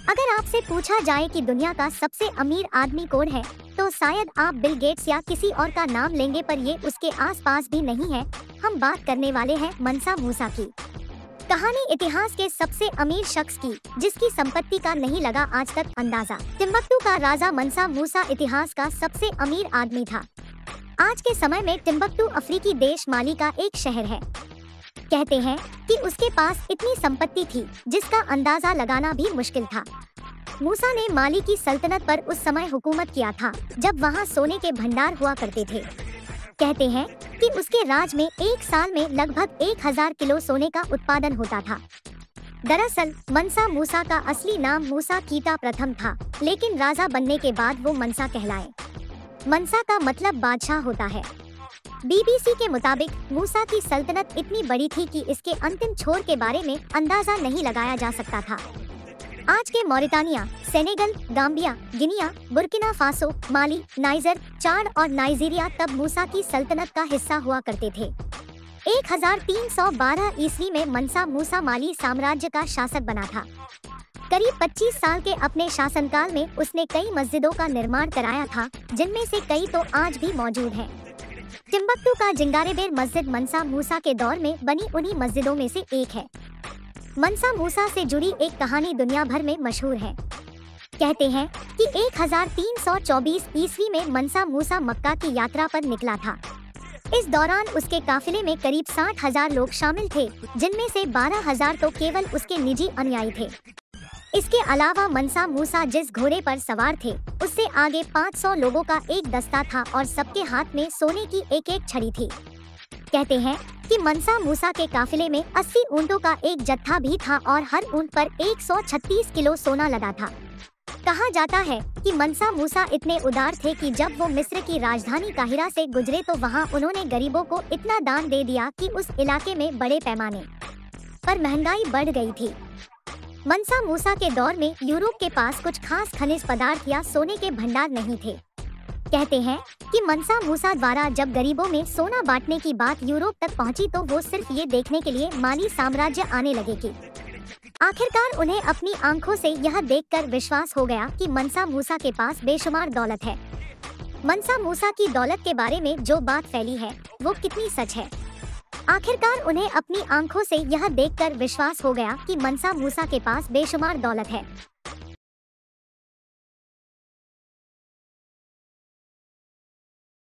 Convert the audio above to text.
अगर आपसे पूछा जाए कि दुनिया का सबसे अमीर आदमी कौन है, तो शायद आप बिल गेट्स या किसी और का नाम लेंगे, पर ये उसके आसपास भी नहीं है। हम बात करने वाले हैं मनसा मूसा की। कहानी इतिहास के सबसे अमीर शख्स की, जिसकी संपत्ति का नहीं लगा आज तक अंदाजा। टिम्बक्टू का राजा मनसा मूसा इतिहास का सबसे अमीर आदमी था। आज के समय में टिम्बक्टू अफ्रीकी देश माली का एक शहर है। कहते हैं कि उसके पास इतनी संपत्ति थी जिसका अंदाजा लगाना भी मुश्किल था। मूसा ने माली की सल्तनत पर उस समय हुकूमत किया था जब वहां सोने के भंडार हुआ करते थे। कहते हैं कि उसके राज में एक साल में लगभग 1000 किलो सोने का उत्पादन होता था। दरअसल मनसा मूसा का असली नाम मूसा कीता प्रथम था, लेकिन राजा बनने के बाद वो मनसा कहलाए। मनसा का मतलब बादशाह होता है। बीबीसी के मुताबिक मूसा की सल्तनत इतनी बड़ी थी कि इसके अंतिम छोर के बारे में अंदाजा नहीं लगाया जा सकता था। आज के Mauritania, Senegal, Gambia, Guinea, Burkina Faso, Mali, Niger, Chad और नाइजीरिया तब मूसा की सल्तनत का हिस्सा हुआ करते थे। 1312 ईस्वी में मनसा मूसा माली साम्राज्य का शासक बना था। करीब 25 साल के अपने शासनकाल में उसने कई मस्जिदों का निर्माण कराया था, जिनमें से कई तो आज भी मौजूद हैं। टिम्बक्टू का जिंगारेबेर मस्जिद मनसा मूसा के दौर में बनी उन्हीं मस्जिदों में से एक है। मनसा मूसा से जुड़ी एक कहानी दुनिया भर में मशहूर है। कहते हैं कि 1324 ईस्वी में मनसा मूसा मक्का की यात्रा पर निकला था। इस दौरान उसके काफिले में करीब 60,000 लोग शामिल थे, जिनमें से 12,000 तो केवल उसके निजी अनुयायी थे। इसके अलावा मनसा मूसा जिस घोड़े पर सवार थे, उससे आगे 500 लोगों का एक दस्ता था और सबके हाथ में सोने की एक छड़ी थी। कहते हैं कि मनसा मूसा के काफिले में 80 ऊंटों का एक जत्था भी था और हर ऊंट पर 136 किलो सोना लदा था। कहा जाता है कि मनसा मूसा इतने उदार थे कि जब वो मिस्र की राजधानी काहिरा से गुजरे तो वहां उन्होंने गरीबों को इतना दान दे दिया कि उस इलाके में बड़े पैमाने पर महंगाई बढ़ गई थी। मनसा मूसा के दौर में यूरोप के पास कुछ खास खनिज पदार्थ या सोने के भंडार नहीं थे। कहते हैं कि मनसा मूसा द्वारा जब गरीबों में सोना बांटने की बात यूरोप तक पहुंची तो वो सिर्फ ये देखने के लिए माली साम्राज्य आने लगे कि आखिरकार उन्हें अपनी आंखों से यह देखकर विश्वास हो गया कि मनसा मूसा के पास बेशुमार दौलत है। मनसा मूसा की दौलत के बारे में जो बात फैली है वो कितनी सच है? आखिरकार उन्हें अपनी आंखों से यह देखकर विश्वास हो गया कि मनसा मूसा के पास बेशुमार दौलत है।